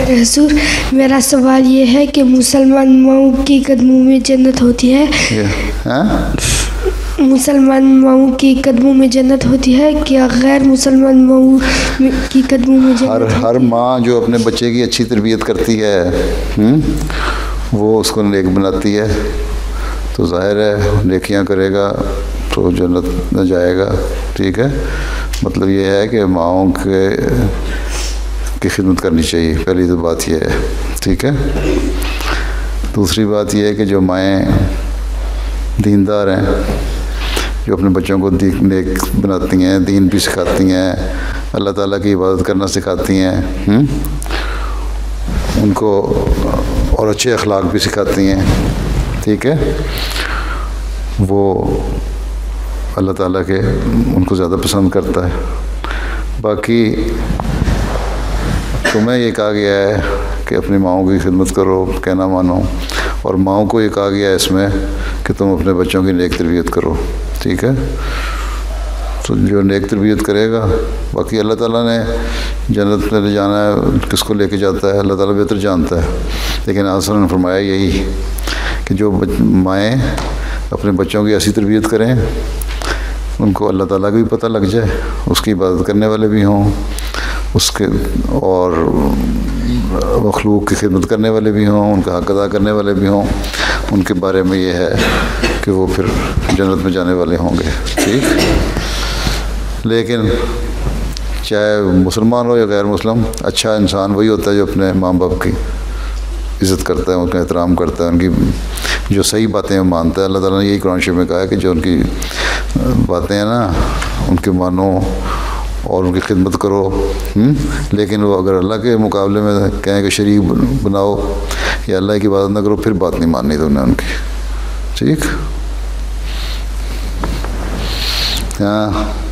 حضور میرا سوال یہ ہے کہ مسلمان ماؤں کی قدموں میں جنت ہوتی ہے؟ مسلمان ماؤں کی قدموں میں جنت ہوتی ہے کیا غیر مسلمان ماؤں کی قدموں میں جنت؟ ہر ماں جو اپنے بچے کی اچھی تربیت کرتی ہے وہ اس کو نیک بناتی ہے، تو ظاہر ہے نیکیاں کرے گا تو جنت میں جائے گا. ٹھیک ہے، مطلب یہ ہے کہ ماؤں کی خدمت کرنی چاہیے، پہلی تو بات یہ ہے. ٹھیک ہے، دوسری بات یہ ہے کہ جو مائیں دیندار ہیں، جو اپنے بچوں کو نیک بناتی ہیں، دین بھی سکھاتی ہیں، اللہ تعالیٰ کی عبادت کرنا سکھاتی ہیں، ان کو اور اچھے اخلاق بھی سکھاتی ہیں. ٹھیک ہے، وہ اللہ تعالیٰ کے ان کو زیادہ پسند کرتا ہے. باقی تمہیں یہ کہا گیا ہے کہ اپنی ماؤں کی خدمت کرو، کہنا مانو، اور ماؤں کو یہ کہا گیا ہے اس میں کہ تم اپنے بچوں کی نیک تربیت کرو. ٹھیک ہے، تو جو نیک تربیت کرے گا، باقی اللہ تعالیٰ نے جنت میں لے جانا ہے، کس کو لے کے جاتا ہے اللہ تعالیٰ بہتر جانتا ہے. لیکن آسان نے فرمایا یہی کہ جو مائیں اپنے بچوں کی ایسی تربیت کریں ان کو اللہ تعالیٰ کا بھی پتہ لگ جائے، اس کی عبادت کرنے والے بھی ہوں، اس کے اور مخلوق کی خدمت کرنے والے بھی ہوں، ان کا حق ادا کرنے والے بھی ہوں. ان کے بارے میں یہ ہے کہ وہ پھر جنت میں جانے والے ہوں گے. ٹھیک، لیکن چاہے مسلمان ہو یا غیر مسلم، اچھا انسان وہی ہوتا ہے جو اپنے ماں باپ کی عزت کرتا ہے، ان کا احترام کرتا ہے، ان کی جو صحیح باتیں مانتا ہے. اللہ تعالیٰ نے یہی قرآن شریف میں کہا ہے کہ جو ان کی باتیں ہیں نا ان کے مانو اور ان کی خدمت کرو. لیکن وہ اگر اللہ کے مقابلے میں کہیں کہ شریک بناؤ یا اللہ کی عبادت نہ کرو، پھر بات نہیں ماننی تو انہیں ان کی. ٹھیک، ہاں.